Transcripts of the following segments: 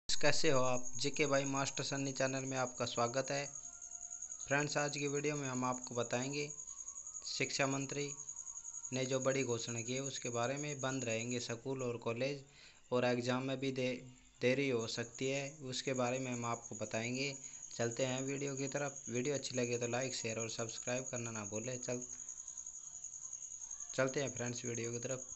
कैसे हो आप? जेके भाई मास्टर सन्नी चैनल में आपका स्वागत है। फ्रेंड्स, आज की वीडियो में हम आपको बताएंगे शिक्षा मंत्री ने जो बड़ी घोषणा की है उसके बारे में। बंद रहेंगे स्कूल और कॉलेज और एग्ज़ाम में भी देरी हो सकती है, उसके बारे में हम आपको बताएंगे। चलते हैं वीडियो की तरफ। वीडियो अच्छी लगे तो लाइक शेयर और सब्सक्राइब करना ना भूलें। चलते हैं फ्रेंड्स वीडियो की तरफ।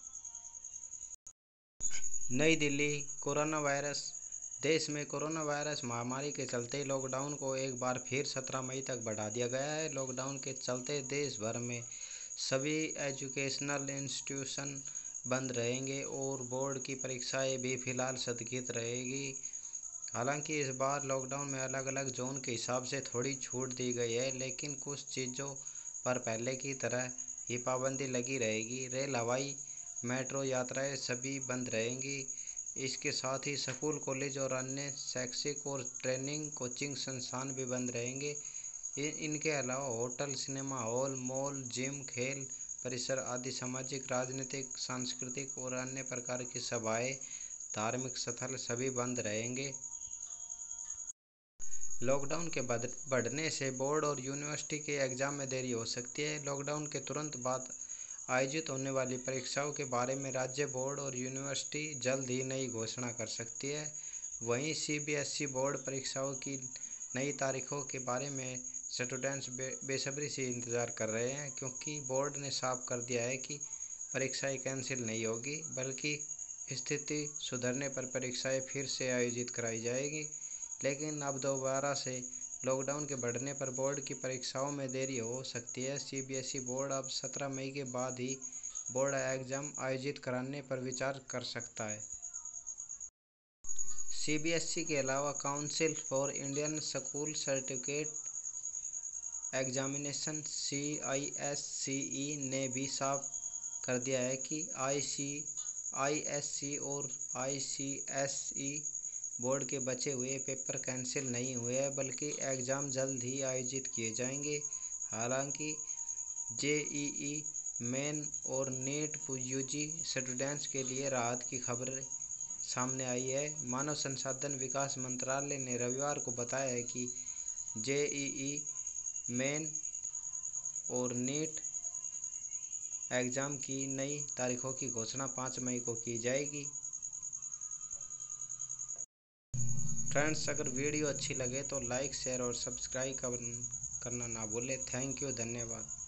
नई दिल्ली, कोरोना वायरस। देश में कोरोना वायरस महामारी के चलते लॉकडाउन को एक बार फिर 17 मई तक बढ़ा दिया गया है। लॉकडाउन के चलते देश भर में सभी एजुकेशनल इंस्टीट्यूशन बंद रहेंगे और बोर्ड की परीक्षाएं भी फिलहाल स्थगित रहेगी। हालांकि इस बार लॉकडाउन में अलग अलग जोन के हिसाब से थोड़ी छूट दी गई है, लेकिन कुछ चीज़ों पर पहले की तरह ही पाबंदी लगी रहेगी। रेल, हवाई, मेट्रो यात्राएं सभी बंद रहेंगी। इसके साथ ही स्कूल, कॉलेज और अन्य शैक्षिक और ट्रेनिंग कोचिंग संस्थान भी बंद रहेंगे। इनके अलावा hotel, cinema hall, mall, gym, खेल परिसर आदि सामाजिक, राजनीतिक, सांस्कृतिक और अन्य प्रकार की सभाएं, धार्मिक स्थल सभी बंद रहेंगे। लॉकडाउन के बढ़ने से बोर्ड और यूनिवर्सिटी के एग्ज़ाम में देरी हो सकती है। लॉकडाउन के तुरंत बाद आयोजित होने वाली परीक्षाओं के बारे में राज्य बोर्ड और यूनिवर्सिटी जल्द ही नई घोषणा कर सकती है। वहीं सीबीएसई बोर्ड परीक्षाओं की नई तारीखों के बारे में स्टूडेंट्स बेसब्री से इंतज़ार कर रहे हैं, क्योंकि बोर्ड ने साफ कर दिया है कि परीक्षाएं कैंसिल नहीं होगी, बल्कि स्थिति सुधरने पर परीक्षाएं फिर से आयोजित कराई जाएगी। लेकिन अब दोबारा से लॉकडाउन के बढ़ने पर बोर्ड की परीक्षाओं में देरी हो सकती है। सीबीएसई बोर्ड अब 17 मई के बाद ही बोर्ड एग्ज़ाम आयोजित कराने पर विचार कर सकता है। सीबीएसई के अलावा council for Indian school certificate examination CISCE ने भी साफ कर दिया है कि ISC और ICSE बोर्ड के बचे हुए पेपर कैंसिल नहीं हुए हैं, बल्कि एग्ज़ाम जल्द ही आयोजित किए जाएंगे। हालांकि JEE मेन और नीट यूजी स्टूडेंट्स के लिए राहत की खबर सामने आई है। मानव संसाधन विकास मंत्रालय ने रविवार को बताया है कि JEE मेन और नीट एग्ज़ाम की नई तारीखों की घोषणा 5 मई को की जाएगी। फ्रेंड्स, अगर वीडियो अच्छी लगे तो लाइक शेयर और सब्सक्राइब करना ना भूलें। थैंक यू, धन्यवाद।